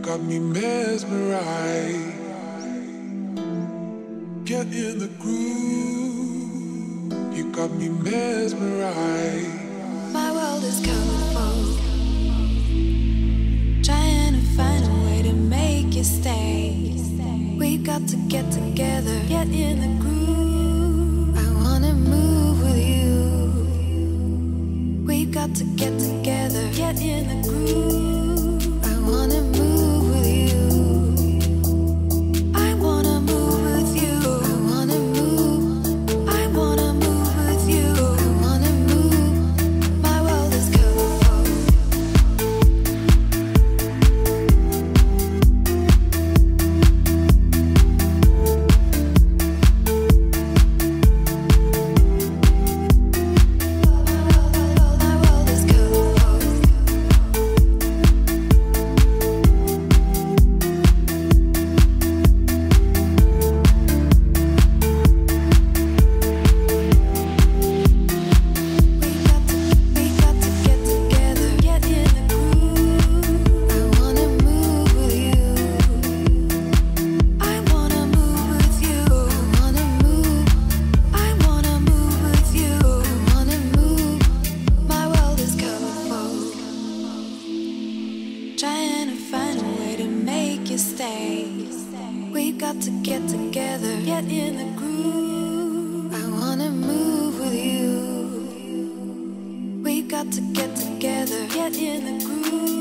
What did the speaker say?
got me mesmerized. Get in the groove. You got me mesmerized. My world is colorful, trying to find a way to make you stay. We've got to get together, get in the groove. I wanna move with you. We've got to get together, get in the groove. I wanna move with you. I wanna move with you. I wanna move. I wanna move with you. I wanna move. My world is colorful. My world is colorful. We got to get together, get in the groove. I wanna move with you. I wanna move with you. I wanna move. I wanna move with you. I wanna move. My world is colorful, trying to find a way to make you stay. We've got to get together, get in the groove. I wanna move with you. We've got to get together, get in the groove.